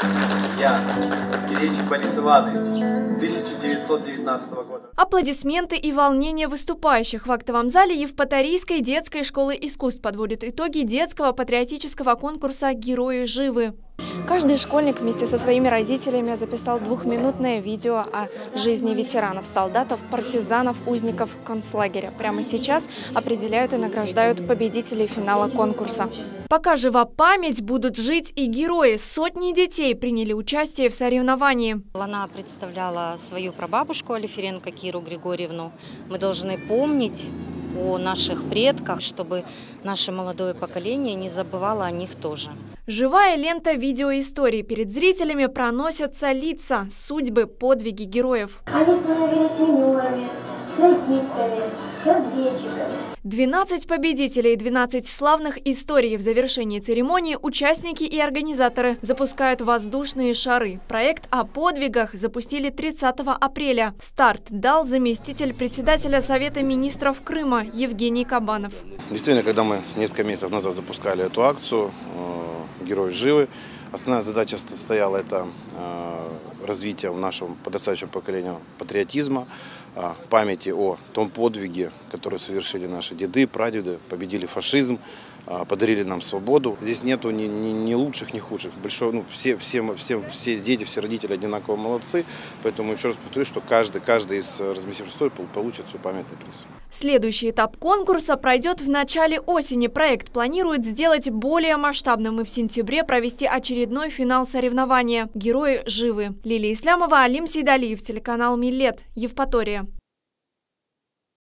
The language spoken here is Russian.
Я, Кирильчик Борис Иванович, 1919 года. Аплодисменты и волнение выступающих в актовом зале Евпаторийской детской школы искусств подводят итоги детского патриотического конкурса «Герои живы». Каждый школьник вместе со своими родителями записал двухминутное видео о жизни ветеранов, солдатов, партизанов, узников концлагеря. Прямо сейчас определяют и награждают победителей финала конкурса. Пока жива память, будут жить и герои. Сотни детей приняли участие в соревновании. Она представляла свою прабабушку Алиференко Киру Григорьевну. Мы должны помнить о наших предках, чтобы наше молодое поколение не забывало о них тоже. Живая лента видеоистории. Перед зрителями проносятся лица, судьбы, подвиги героев. Они становились минерами, связистами, разведчиками. 12 победителей, 12 славных историй. В завершении церемонии участники и организаторы запускают воздушные шары. Проект о подвигах запустили 30 апреля. Старт дал заместитель председателя Совета министров Крыма Евгений Кабанов. Действительно, когда мы несколько месяцев назад запускали эту акцию «Герои живы», основная задача стояла это развитие в нашем подрастающем поколении патриотизма, памяти о том подвиге, который совершили наши деды, прадеды, победили фашизм, подарили нам свободу. Здесь нету ни лучших, ни худших. Все дети, все родители одинаково молодцы. Поэтому еще раз повторюсь, что каждый из разместивших историй получит свой памятный приз. Следующий этап конкурса пройдет в начале осени. Проект планирует сделать более масштабным и в сентябре провести очередной финал соревнования «Герои живы». Лилия Ислямова, Алим Сейдалиев, телеканал Милет, Евпатория.